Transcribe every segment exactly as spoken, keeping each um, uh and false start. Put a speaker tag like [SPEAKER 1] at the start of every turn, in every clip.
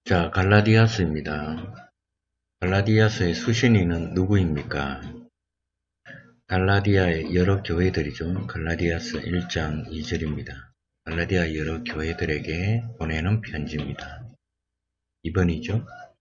[SPEAKER 1] 자, 갈라디아서입니다. 갈라디아서의 수신인은 누구입니까? 갈라디아의 여러 교회들이죠. 갈라디아서 일 장 이 절입니다. 갈라디아 여러 교회들에게 보내는 편지입니다. 이 번이죠.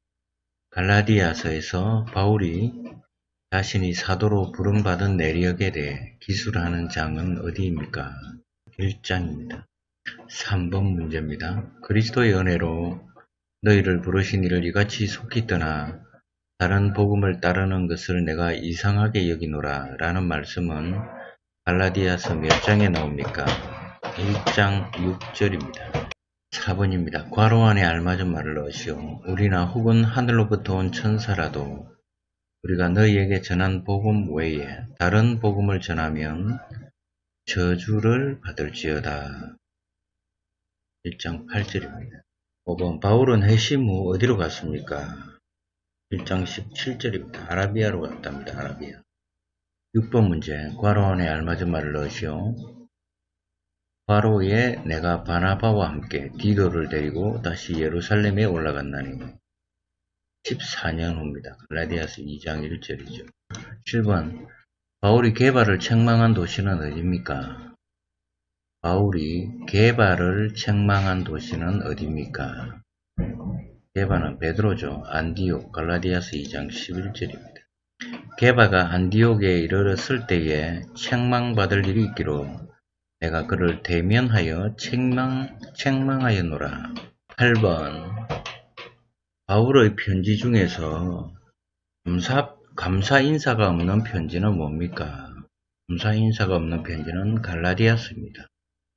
[SPEAKER 1] 갈라디아서에서 바울이 자신이 사도로 부름받은 내력에 대해 기술하는 장은 어디입니까? 일 장입니다. 삼 번 문제입니다. 그리스도의 은혜로 너희를 부르신 이를 이같이 속히 떠나 다른 복음을 따르는 것을 내가 이상하게 여기노라 라는 말씀은 갈라디아서 몇 장에 나옵니까? 일 장 육 절입니다. 사 번입니다. 괄호 안에 알맞은 말을 넣으시오. 우리나 혹은 하늘로부터 온 천사라도 우리가 너희에게 전한 복음 외에 다른 복음을 전하면 저주를 받을지어다. 일 장 팔 절입니다. 오 번 바울은 회심 후 어디로 갔습니까? 일 장 십칠 절입니다. 아라비아로 갔답니다. 아라비아. 육 번 문제. 괄호 안에 알맞은 말을 넣으시오. 괄호에 내가 바나바와 함께 디도를 데리고 다시 예루살렘에 올라갔나니. 십사 년 후입니다. 갈라디아서 이 장 일 절이죠. 칠 번. 바울이 게바를 책망한 도시는 어디입니까? 바울이 게바를 책망한 도시는 어디입니까? 게바는 베드로죠. 안디옥, 갈라디아서 이 장 십일 절입니다. 게바가 안디옥에 이르렀을 때에 책망받을 일이 있기로 내가 그를 대면하여 책망, 책망하였노라. 팔 번. 바울의 편지 중에서 감사, 감사 인사가 없는 편지는 뭡니까? 감사 인사가 없는 편지는 갈라디아서입니다.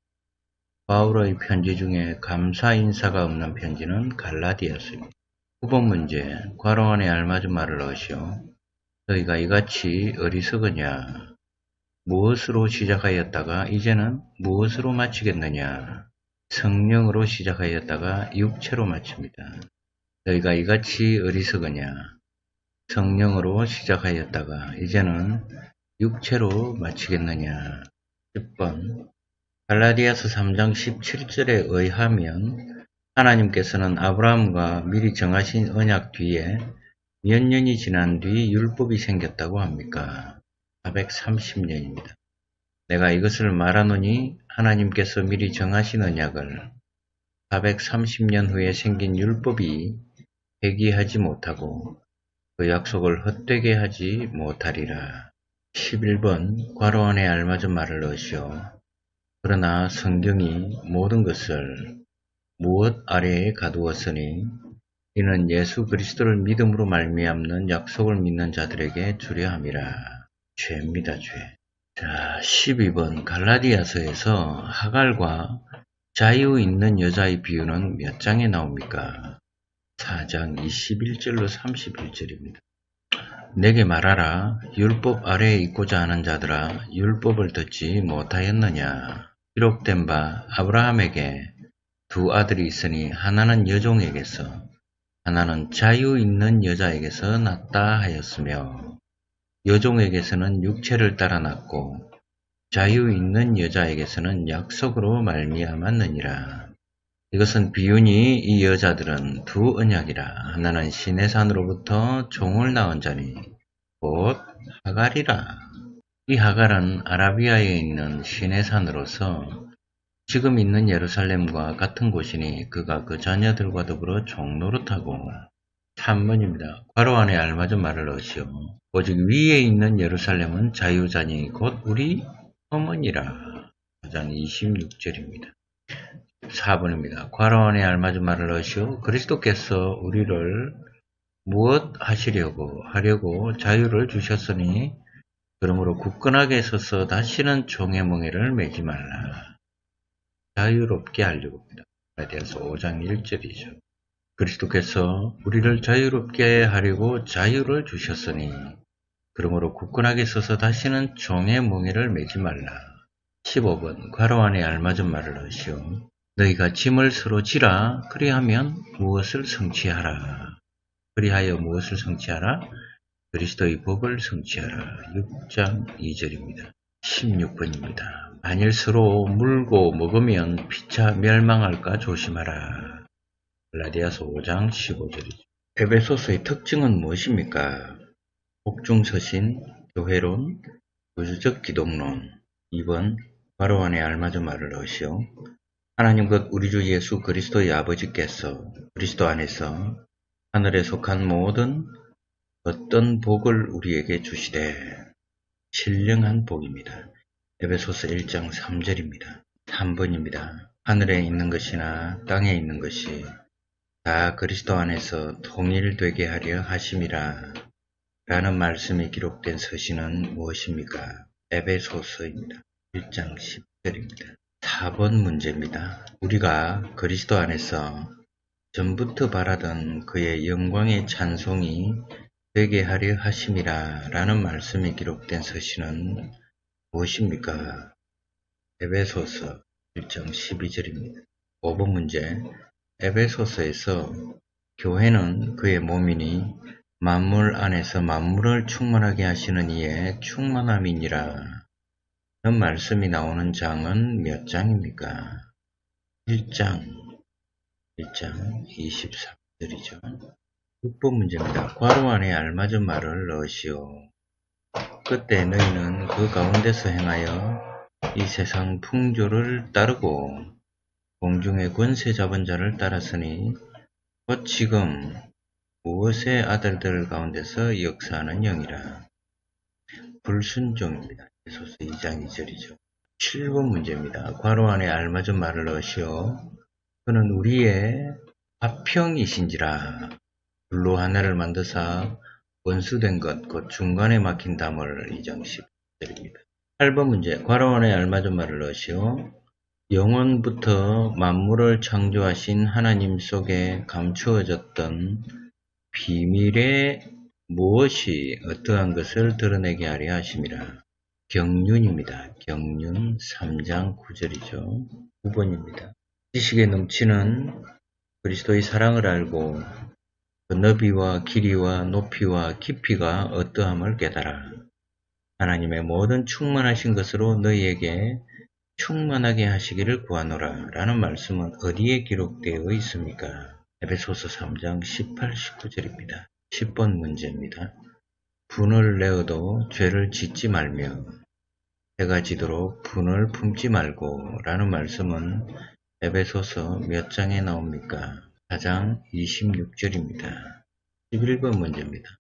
[SPEAKER 1] 바울의 편지 중에 감사 인사가 없는 편지는 갈라디아서입니다. 구 번 문제. 괄호 안에 알맞은 말을 넣으시오. 너희가 이같이 어리석으냐? 무엇으로 시작하였다가 이제는 무엇으로 마치겠느냐? 성령으로 시작하였다가 육체로 마칩니다. 너희가 이같이 어리석으냐? 성령으로 시작하였다가 이제는 육체로 마치겠느냐? 십 번. 갈라디아서 삼 장 십칠 절에 의하면 하나님께서는 아브라함과 미리 정하신 언약 뒤에 몇 년이 지난 뒤 율법이 생겼다고 합니까? 사백삼십 년입니다. 내가 이것을 말하노니 하나님께서 미리 정하신 언약을 사백삼십 년 후에 생긴 율법이 폐기하지 못하고 그 약속을 헛되게 하지 못하리라. 십일 번. 괄호 안에 알맞은 말을 넣으시오. 그러나 성경이 모든 것을 무엇 아래에 가두었으니 이는 예수 그리스도를 믿음으로 말미암는 약속을 믿는 자들에게 주려 함이라. 죄입니다. 죄. 자, 십이 번. 갈라디아서에서 하갈과 자유 있는 여자의 비유는 몇 장에 나옵니까? 사 장 이십일 절로 삼십일 절입니다. 내게 말하라. 율법 아래에 있고자 하는 자들아, 율법을 듣지 못하였느냐? 기록된 바 아브라함에게 두 아들이 있으니 하나는 여종에게서 하나는 자유 있는 여자에게서 났다 하였으며 여종에게서는 육체를 따라 났고 자유 있는 여자에게서는 약속으로 말미암았느니라. 이것은 비유니 이 여자들은 두 언약이라. 하나는 시내산으로부터 종을 낳은 자니 곧 하갈이라. 이 하갈은 아라비아에 있는 시내산으로서 지금 있는 예루살렘과 같은 곳이니 그가 그 자녀들과 더불어 종노릇하고. 삼 번입니다. 괄호 안에 알맞은 말을 넣으시오. 오직 위에 있는 예루살렘은 자유자니 곧 우리 어머니라. 사 장 이십육 절입니다. 사 번입니다. 괄호 안에 알맞은 말을 넣으시오. 그리스도께서 우리를 무엇 하시려고 하려고 자유를 주셨으니 그러므로 굳건하게 서서 다시는 종의 멍에를 매지 말라. 자유롭게 하려고 합니다. 갈라디아서 오 장 일 절이죠. 그리스도께서 우리를 자유롭게 하려고 자유를 주셨으니 그러므로 굳건하게 서서 다시는 종의 멍에를 매지 말라. 십오 번. 괄호 안에 알맞은 말을 넣으시오. 너희가 짐을 서로 지라. 그리하면 무엇을 성취하라. 그리하여 무엇을 성취하라? 그리스도의 복을 성취하라. 육 장 이 절입니다. 십육 번입니다. 만일 서로 물고 먹으면 피차 멸망할까 조심하라. 갈라디아서 오 장 십오 절이죠. 에베소서의 특징은 무엇입니까? 복중서신, 교회론, 우주적 기독론. 이 번 괄호 안에 알맞은 말을 넣으시오. 하나님 곧 우리 주 예수 그리스도의 아버지께서 그리스도 안에서 하늘에 속한 모든 어떤 복을 우리에게 주시되 신령한 복입니다. 에베소서 일 장 삼 절입니다. 삼 번입니다. 하늘에 있는 것이나 땅에 있는 것이 다 그리스도 안에서 통일되게 하려 하심이라 라는 말씀이 기록된 서신은 무엇입니까? 에베소서입니다. 일 장 십 절입니다. 사 번 문제입니다. 우리가 그리스도 안에서 전부터 바라던 그의 영광의 찬송이 되게 하려 하심이라 라는 말씀이 기록된 서신은 무엇입니까? 에베소서 일 장 십이 절입니다. 오 번 문제. 에베소서에서 교회는 그의 몸이니 만물 안에서 만물을 충만하게 하시는 이의 충만함이니라 는 말씀이 나오는 장은 몇 장입니까? 일 장, 일 장 이십삼 절이죠. 육 번 문제입니다. 괄호 안에 알맞은 말을 넣으시오. 그때 너희는 그 가운데서 행하여 이 세상 풍조를 따르고 공중의 권세 잡은 자를 따랐으니 곧 지금 무엇의 아들들 가운데서 역사하는 영이라. 불순종입니다. 에베소서 이 장 이 절이죠. 칠 번 문제입니다. 괄호 안에 알맞은 말을 넣으시오. 그는 우리의 화평이신지라. 불로 하늘을 만드사 원수된 것, 곧 중간에 막힌 담을 이 장 십 절입니다. 팔 번 문제. 괄호 안에 알맞은 말을 넣으시오. 영원부터 만물을 창조하신 하나님 속에 감추어졌던 비밀의 무엇이 어떠한 것을 드러내게 하려 하심이라. 경륜입니다. 경륜 삼 장 구 절이죠. 구 번입니다. 지식에 넘치는 그리스도의 사랑을 알고 그 너비와 길이와 높이와 깊이가 어떠함을 깨달아 하나님의 모든 충만하신 것으로 너희에게 충만하게 하시기를 구하노라 라는 말씀은 어디에 기록되어 있습니까? 에베소서 삼 장 십팔, 십구 절입니다. 십 번 문제입니다. 분을 내어도 죄를 짓지 말며 해가 지도록 분을 품지 말고 라는 말씀은 에베소서 몇 장에 나옵니까? 사 장 이십육 절입니다. 십일 번 문제입니다.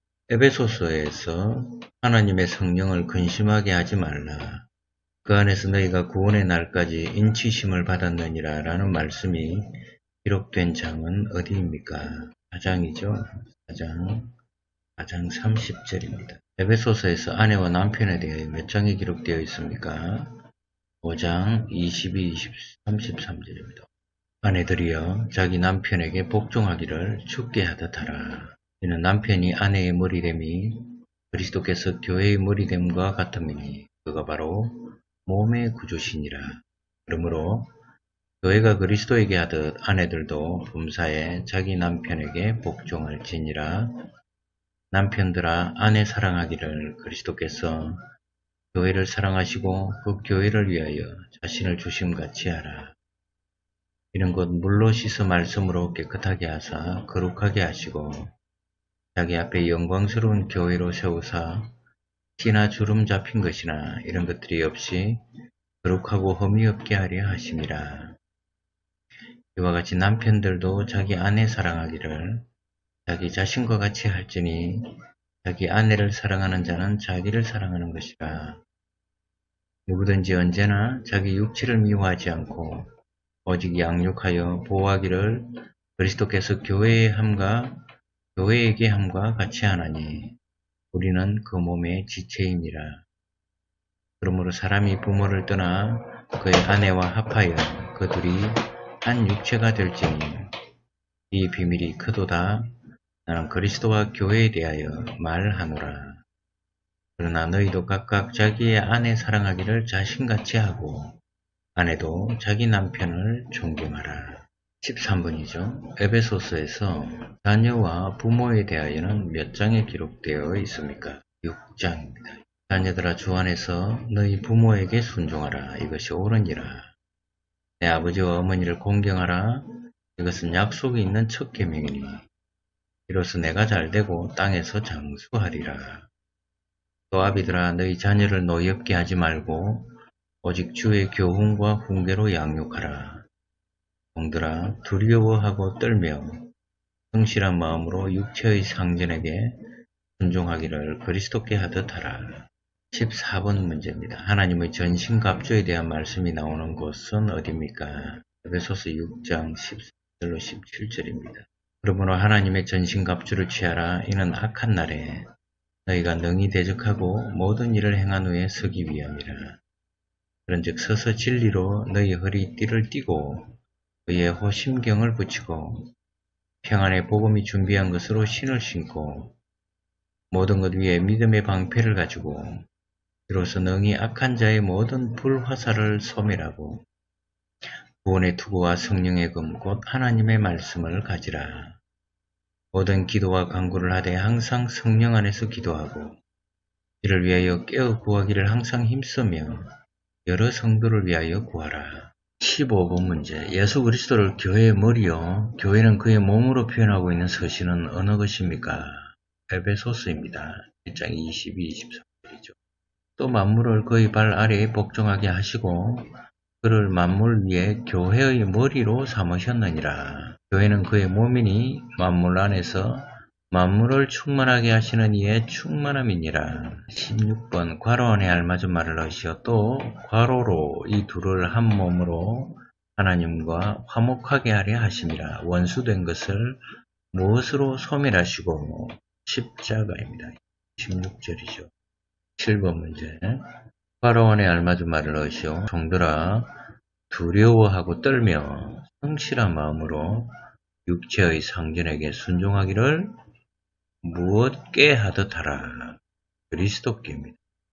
[SPEAKER 1] 에베소서에서 하나님의 성령을 근심하게 하지 말라. 그 안에서 너희가 구원의 날까지 인치심을 받았느니라 라는 말씀이 기록된 장은 어디입니까? 사 장이죠. 사 장, 사 장 삼십 절입니다. 에베소서에서 아내와 남편에 대해 몇 장이 기록되어 있습니까? 오 장 이십이, 이십삼, 삼십삼 절입니다. 아내들이여 자기 남편에게 복종하기를 죽게 하듯 하라. 이는 남편이 아내의 머리됨이 그리스도께서 교회의 머리됨과 같음이니 그가 바로 몸의 구주시니라. 그러므로 교회가 그리스도에게 하듯 아내들도 범사에 자기 남편에게 복종할지니라. 남편들아 아내 사랑하기를 그리스도께서 교회를 사랑하시고 그 교회를 위하여 자신을 주심같이 하라. 이는 곧 물로 씻어 말씀으로 깨끗하게 하사 거룩하게 하시고 자기 앞에 영광스러운 교회로 세우사 티나 주름 잡힌 것이나 이런 것들이 없이 거룩하고 흠이 없게 하려 하심이라. 이와 같이 남편들도 자기 아내 사랑하기를 자기 자신과 같이 할지니 자기 아내를 사랑하는 자는 자기를 사랑하는 것이라. 누구든지 언제나 자기 육체를 미워하지 않고 오직 양육하여 보호하기를 그리스도께서 교회에 함과 교회에게 함과 같이 하나니 우리는 그 몸의 지체이니라. 그러므로 사람이 부모를 떠나 그의 아내와 합하여 그 둘이 한 육체가 될지니 이 비밀이 크도다. 나는 그리스도와 교회에 대하여 말하노라. 그러나 너희도 각각 자기의 아내 사랑하기를 자신같이 하고 아내도 자기 남편을 존경하라. 십삼 번이죠. 에베소서에서 자녀와 부모에 대하여는 몇 장에 기록되어 있습니까? 육 장입니다. 자녀들아 주 안에서 너희 부모에게 순종하라. 이것이 옳으니라. 내 아버지와 어머니를 공경하라. 이것은 약속이 있는 첫 계명이니 이로써 내가 잘되고 땅에서 장수하리라. 또 아비들아 너희 자녀를 노엽게 하지 말고 오직 주의 교훈과 훈계로 양육하라. 종들아 두려워하고 떨며 성실한 마음으로 육체의 상전에게 순종하기를 그리스도께 하듯 하라. 십사 번 문제입니다. 하나님의 전신갑주에 대한 말씀이 나오는 곳은 어디입니까? 에베소서 육 장 십사 절로 십칠 절입니다. 그러므로 하나님의 전신갑주를 취하라. 이는 악한 날에 너희가 능히 대적하고 모든 일을 행한 후에 서기 위함이라. 그런즉 서서 진리로 너희 허리띠를 띠고 그의 호심경을 붙이고 평안의 복음이 준비한 것으로 신을 신고 모든 것 위에 믿음의 방패를 가지고 이로써 능히 악한 자의 모든 불화살을 소멸하고 구원의 투구와 성령의 금 곧 하나님의 말씀을 가지라. 모든 기도와 간구를 하되 항상 성령 안에서 기도하고 이를 위하여 깨어 구하기를 항상 힘쓰며 여러 성도를 위하여 구하라. 십오 번 문제. 예수 그리스도를 교회의 머리요 교회는 그의 몸으로 표현하고 있는 서신은 어느 것입니까? 에베소서입니다. 일 장 이십이, 이십삼 절이죠. 또 만물을 그의 발 아래에 복종하게 하시고 그를 만물 위에 교회의 머리로 삼으셨느니라. 교회는 그의 몸이니 만물 안에서 만물을 충만하게 하시는 이의 충만함이니라. 십육 번 괄호 안에 알맞은 말을 넣으시어 또 괄호로 이 둘을 한 몸으로 하나님과 화목하게 하려 하심이라. 원수된 것을 무엇으로 소멸하시고 십자가입니다. 십육 절이죠. 칠 번 문제. 괄호 안에 알맞은 말을 넣으시오. 종들아 두려워하고 떨며 성실한 마음으로 육체의 상전에게 순종하기를 무엇께 하듯 하라. 그리스도께입니다.